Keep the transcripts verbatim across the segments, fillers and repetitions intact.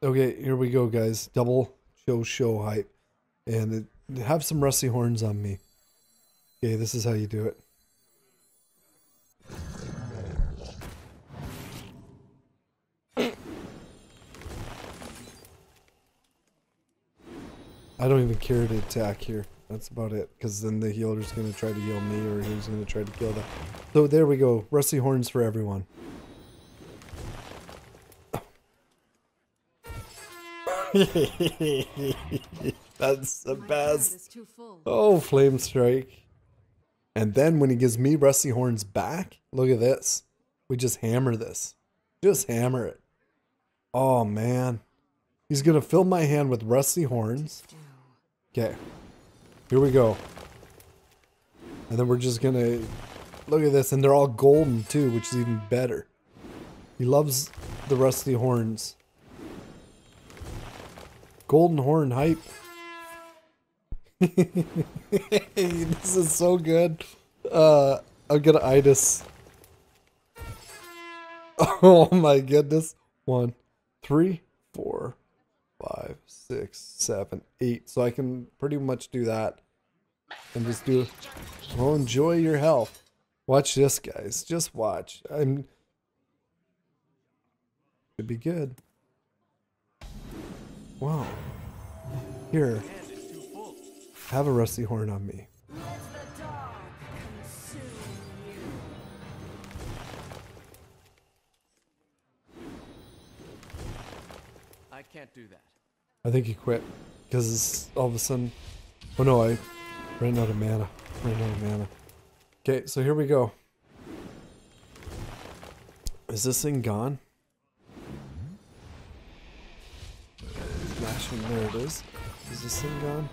Okay, here we go, guys. Double show show hype. And it, have some rusty horns on me. Okay, this is how you do it. I don't even care to attack here. That's about it. Because then the healer's going to try to heal me, or he's going to try to kill them. So there we go. Rusty horns for everyone. That's the best. Oh, flame strike. And then when he gives me rusty horns back, look at this. We just hammer this. Just hammer it. Oh, man. He's going to fill my hand with rusty horns. Okay. Here we go. And then we're just going to... Look at this. And they're all golden, too, which is even better. He loves the rusty horns. Golden horn hype. This is so good. Uh, I'm gonna itis. Oh my goodness. One, three, four, five, six, seven, eight. So I can pretty much do that. And just do... Well, enjoy your health. Watch this, guys. Just watch. I'm... Should be good. Wow. Here. Have a rusty horn on me. I can't do that. I think he quit. Because all of a sudden... Oh no, I ran out of mana. Ran out of mana. Okay, so here we go. Is this thing gone? Smashing, there it is. Is this thing gone?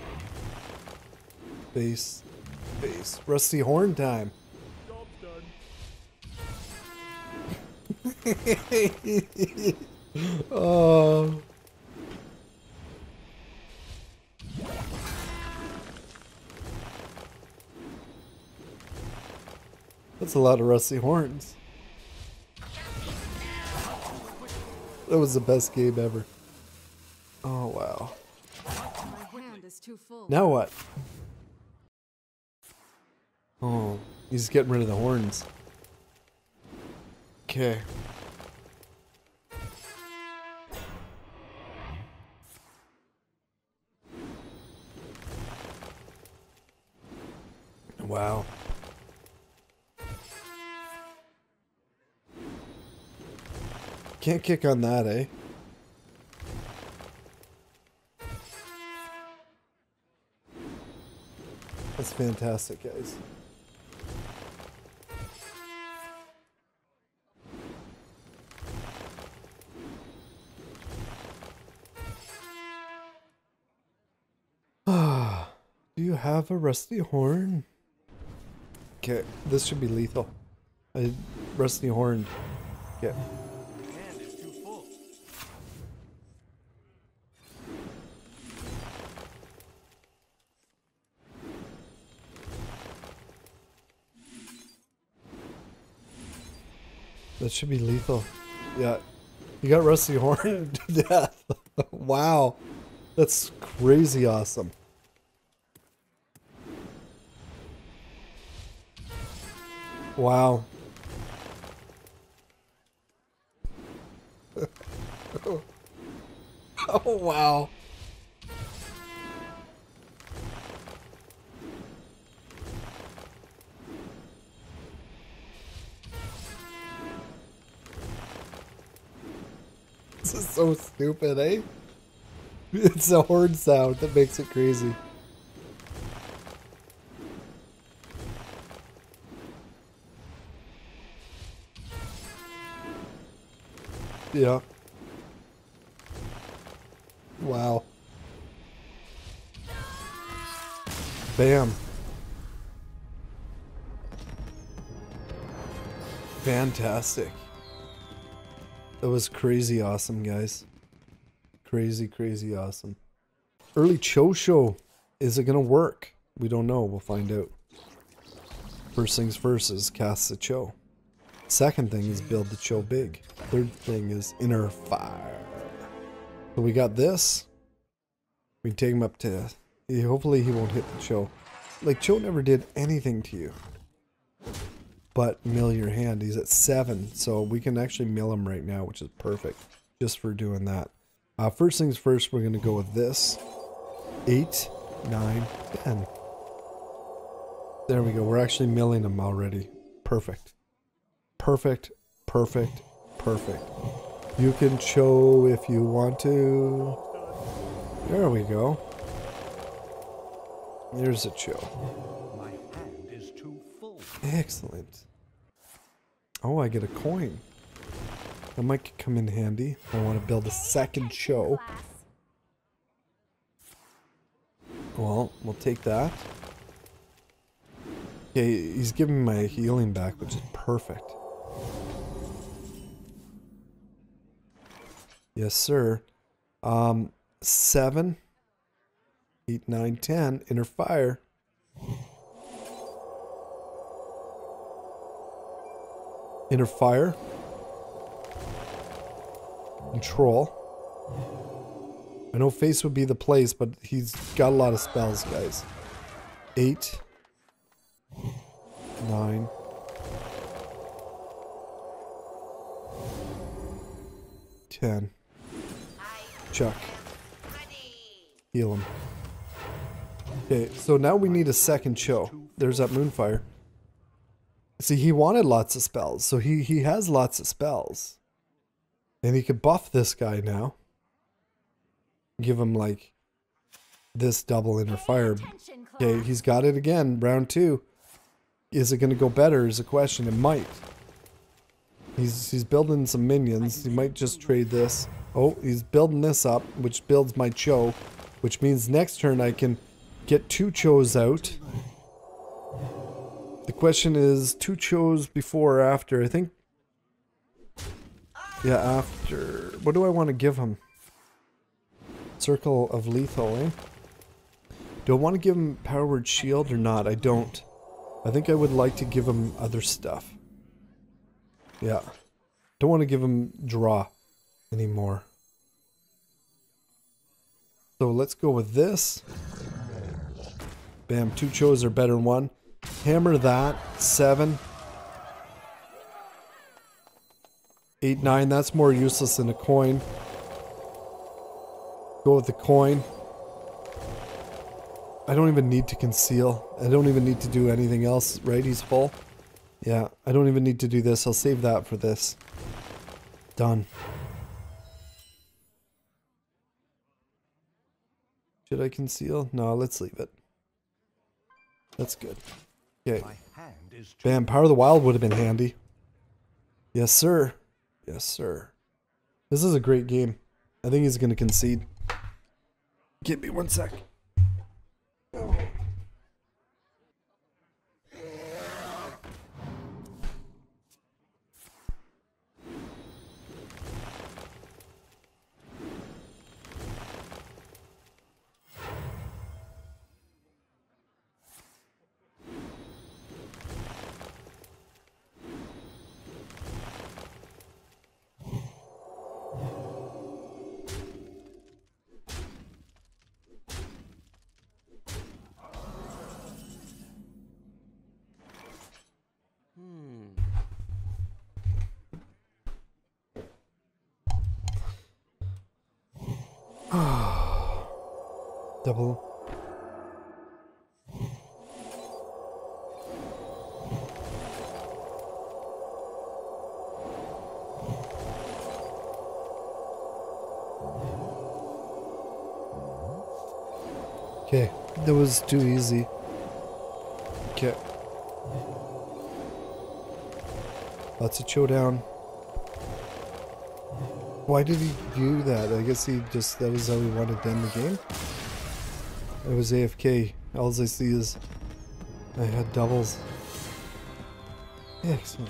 Base. Base. Rusty horn time. Job's done. Oh. That's a lot of rusty horns. That was the best game ever. Oh wow. My hand is too full. Now what? Oh, he's getting rid of the horns. Okay. Wow. Can't kick on that, eh? That's fantastic, guys. Ah, do you have a rusty horn? Okay, this should be lethal. A rusty horn. Okay. Hand is too full. That should be lethal. Yeah. You got rusty horn to death. Wow. That's crazy awesome. Wow. Oh, wow. This is so stupid, eh? It's a horn sound that makes it crazy. Yeah. Wow. Bam. Fantastic. That was crazy awesome, guys. Crazy, crazy awesome. Early Cho Show. Is it going to work? We don't know. We'll find out. First things first is cast the Cho. Second thing is build the Cho big. Third thing is inner fire. So we got this. We take him up to... Hopefully he won't hit the Cho. Like, Cho never did anything to you. But mill your hand. He's at seven. So we can actually mill him right now, which is perfect. Just for doing that. Uh, first things first, we're going to go with this. eight, nine, ten. There we go. We're actually milling him already. Perfect. Perfect. Perfect. Perfect. You can Cho if you want to. There we go. There's a Cho. My hand is too full. Excellent. Oh, I get a coin. That might come in handy. I want to build a second Cho. Well, we'll take that. Okay, he's giving me my healing back, which is perfect. Yes, sir. Um, seven, eight, nine, ten. Inner fire. Inner fire. Control. I know face would be the place, but he's got a lot of spells, guys. Eight. Nine. Ten. Chuck. Heal him. Okay, so now we need a second Cho. There's that Moonfire. See, he wanted lots of spells, so he, he has lots of spells. And he could buff this guy now. Give him, like, this double inner fire. Okay, he's got it again. Round two. Is it going to go better is a question. It might. He's, he's building some minions. He might just trade this. Oh, he's building this up, which builds my Cho. Which means next turn I can get two Chos out. The question is, two Chos before or after? I think... Yeah, after... What do I want to give him? Circle of Lethal, eh? Do I want to give him Power Word Shield or not? I don't. I think I would like to give him other stuff. Yeah. Don't want to give him Draw anymore. So let's go with this. Bam, two Chos are better than one. Hammer that. Seven. Eight, nine. That's more useless than a coin. Go with the coin. I don't even need to conceal. I don't even need to do anything else, right? He's full. Yeah, I don't even need to do this. I'll save that for this. Done. Should I conceal? No, let's leave it. That's good. Okay. Bam, Power of the Wild would have been handy. Yes, sir. Yes, sir. This is a great game. I think he's going to concede. Give me one sec. Oh. Double. Okay, that was too easy. Okay. Lots of showdown. Why did he do that? I guess he just, that was how he wanted to end the game. It was A F K. All I see is I had doubles. Excellent.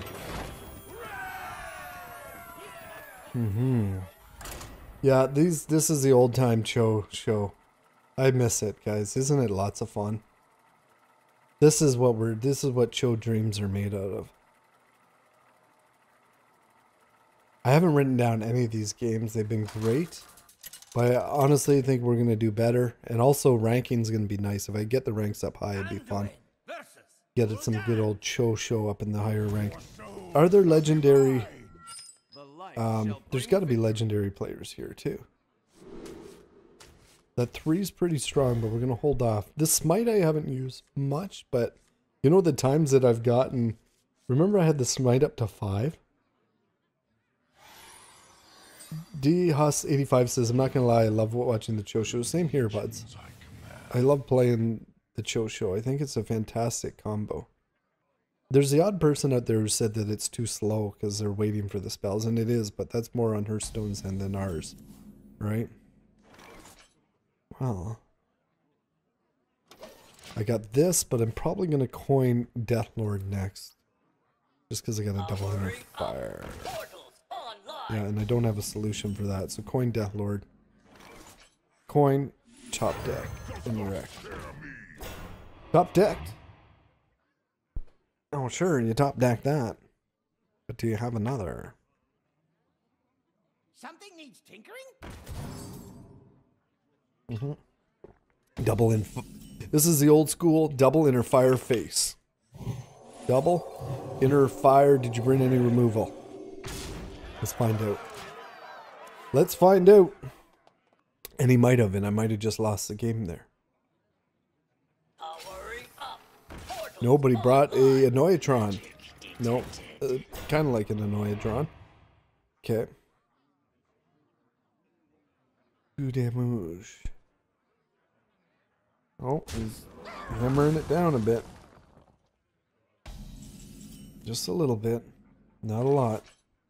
Mm-hmm. Yeah, these this is the old time Cho show. I miss it, guys. Isn't it lots of fun? This is what we're this is what Cho dreams are made out of. I haven't written down any of these games. They've been great. But I honestly think we're going to do better. And also ranking's going to be nice. If I get the ranks up high, it'd be fun. Get it some good old Cho show up in the higher rank. Are there legendary... Um, there's got to be legendary players here too. That three's pretty strong, but we're going to hold off. This smite I haven't used much, but you know the times that I've gotten... Remember I had the smite up to five? D Huss eighty-five says, I'm not going to lie, I love watching the Cho show. Same here, buds. I love playing the Cho show. I think it's a fantastic combo. There's the odd person out there who said that it's too slow because they're waiting for the spells, and it is, but that's more on Hearthstone's end than ours, right? Well, I got this, but I'm probably going to coin Deathlord next, just because I got a double inner fire. Yeah, and I don't have a solution for that, so coin Deathlord. Coin Top Deck in the wreck. Top decked. Oh, sure, you top deck that. But do you have another? Something needs tinkering? Mm-hmm. Double in. This is the old school double inner fire face. Double inner fire. Did you bring any removal? Let's find out. Let's find out. And he might have, and I might have just lost the game there. Nobody brought a Annoyatron. Nope. Uh, kind of like an Annoyatron. Okay. Two damage. Oh, he's hammering it down a bit. Just a little bit. Not a lot.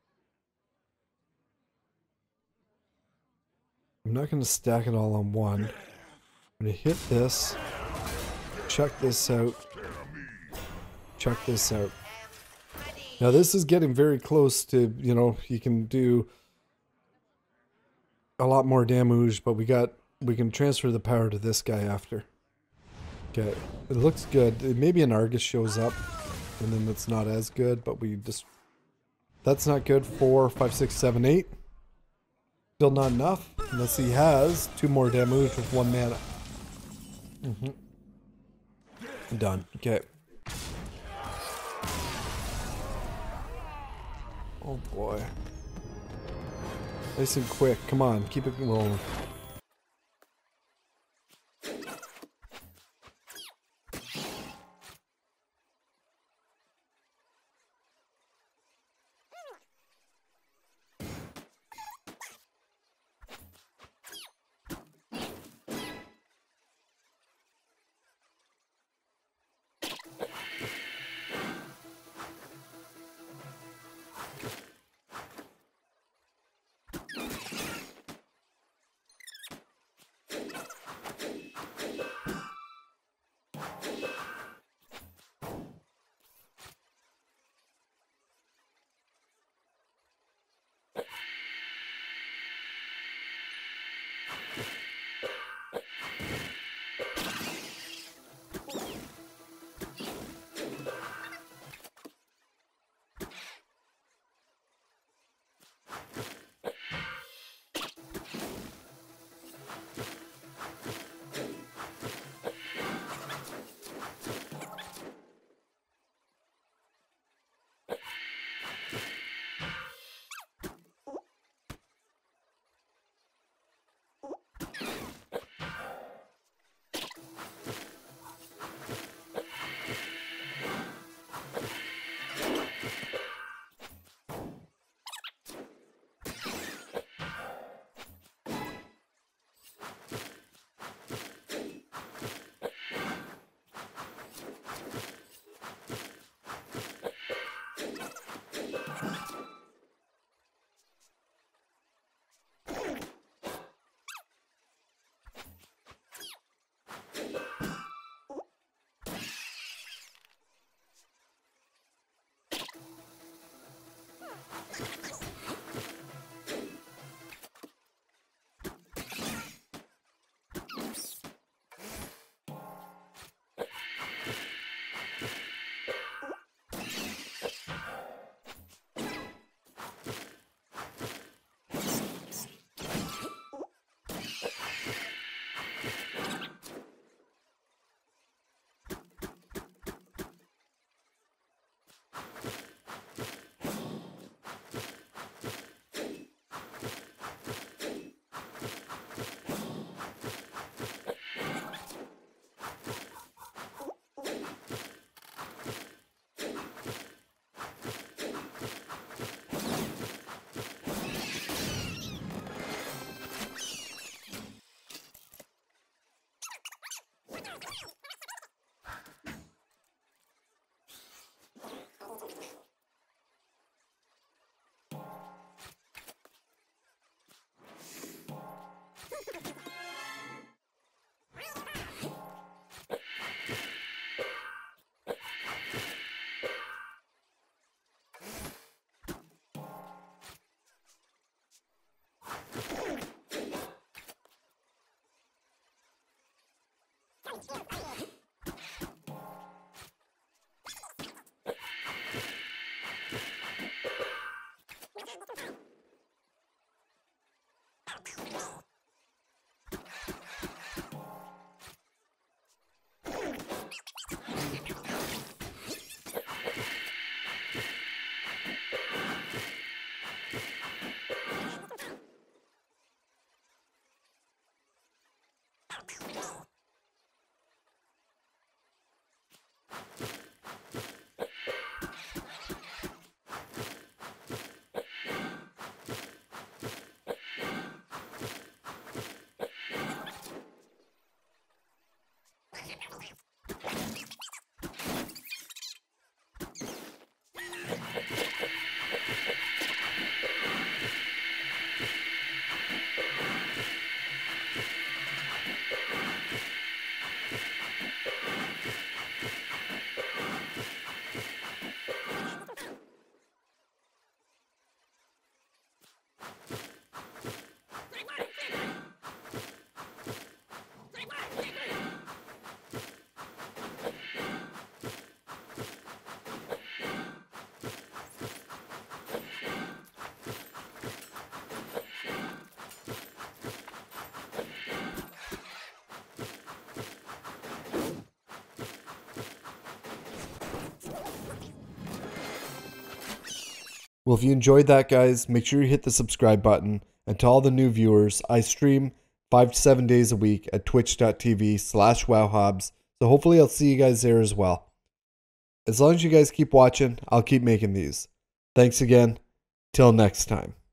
I'm not going to stack it all on one. I'm going to hit this. Check this out. Check this out. Now this is getting very close to, you know, you can do a lot more damage, but we got, we can transfer the power to this guy after. Okay, it looks good. Maybe an Argus shows up, and then it's not as good, but we just, that's not good. Four, five, six, seven, eight. Still not enough, unless he has two more damage with one mana. Mm-hmm. Done. Okay. Oh boy. Nice and quick. Come on, keep it rolling. Well, if you enjoyed that, guys, make sure you hit the subscribe button. And to all the new viewers, I stream five to seven days a week at twitch.tv slash wowhobbs. So hopefully I'll see you guys there as well. As long as you guys keep watching, I'll keep making these. Thanks again. Till next time.